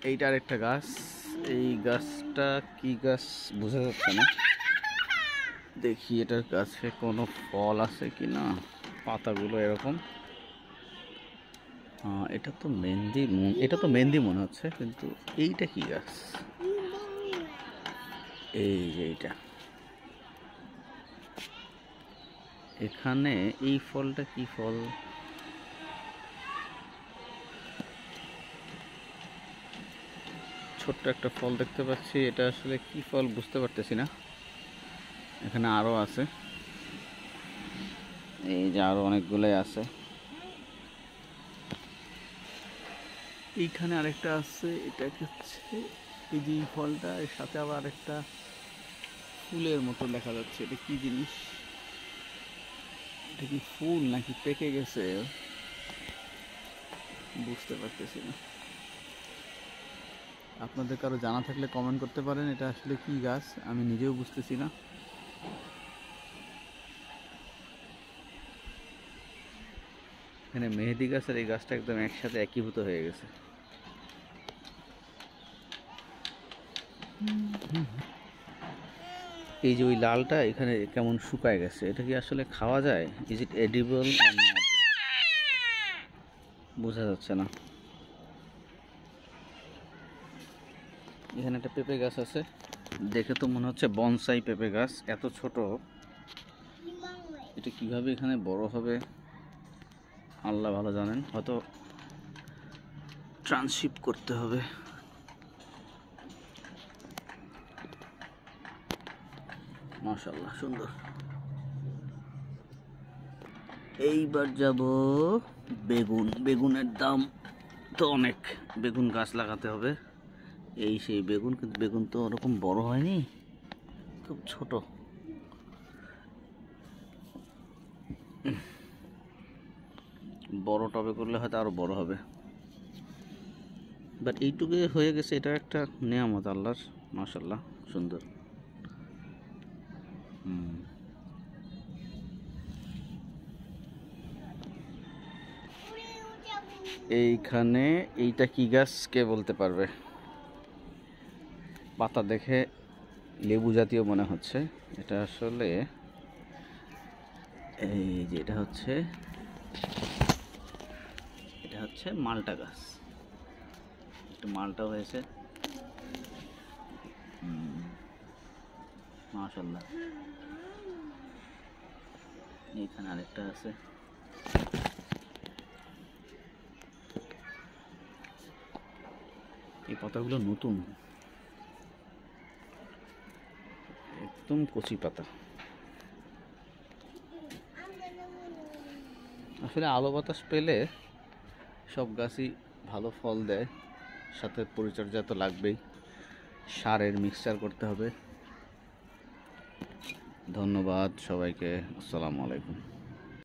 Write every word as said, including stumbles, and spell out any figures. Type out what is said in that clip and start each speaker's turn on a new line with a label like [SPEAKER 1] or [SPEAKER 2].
[SPEAKER 1] এইটা আরেকটা গাছ। এই গাছটা কি গাছ বোঝা যাচ্ছে না, দেখি এটার গাছে কোনো ফল আছে কি না। পাতাগুলো এরকম। এটা তো মেহেন্দি, এটা তো মেহেন্দি মনে হচ্ছে, কিন্তু এইটা কি গাছ? এই যে এইটা, এখানে এই ফলটা কি ফল? ছোট্ট একটা ফল দেখতে পাচ্ছি, এটা আসলে কি ফল বুঝতে পারতেছি না। এখানে আরো আছে, এই যে আরো অনেকগুলোই আছে। এইখানে আরেকটা আছে, এটা হচ্ছে এই যে ফলটা, এর সাথে আবার আরেকটা ফুলের মতো দেখা যাচ্ছে। এটা কি জিনিস? এটা কি ফুল নাকি পেকে গেছে বুঝতে পারতেছি না। আপনাদের কারো জানা থাকলে কমেন্ট করতে পারেন এটা আসলে কি গাছ, আমি নিজেও বুঝতেছি না। এখানে মেহেদি গাছ আর এই গাছটা একদম একসাথে একীভূত হয়ে গেছে। এই যে ওই লালটা এখানে কেমন শুকায় গেছে, এটা কি আসলে খাওয়া যায়? Is it edible? বোঝা যাচ্ছে না। এখানে একটা পেঁপে গাছ আছে, দেখে তো মনে হচ্ছে বনসাই পেঁপে গাছ, এত ছোট। এটা কিভাবে এখানে বড় হবে আল্লাহ ভালো জানেন, হয়তো ট্রান্সশিপ করতে হবে। মাশাআল্লাহ সুন্দর। এইবার যাব বেগুন। বেগুনের দাম তো অনেক, বেগুন গাছ লাগাতে হবে। এই সেই বেগুন, কিন্তু বেগুন তো ওরকম বড় হয়নি, খুব ছোট। বড় টবে করলে হয়তো আরো বড় হবে, বাট এইটুকু হয়ে গেছে। এটা একটা নেয়ামত আল্লাহর, মাশাআল্লাহ সুন্দর। হুম এইখানে এইটা কি গাছ কে বলতে পারবে? পাতা দেখে লেবু জাতীয় মনে হচ্ছে। এটা আসলে এই যে এটা হচ্ছে এটা হচ্ছে মালটা গাছ। একটু মালটা হয়েছে, মাশাআল্লাহ। এইখানে আরেকটা আছে। এই পাতাগুলো নতুন, একদম কচি পাতা। আসলে আলো বাতাস পেলে সব গাছই ভালো ফল দেয়, সাথে পরিচর্যা তো লাগবেই, সারের মিক্সচার করতে হবে। ধন্যবাদ সবাইকে, আসসালামু আলাইকুম।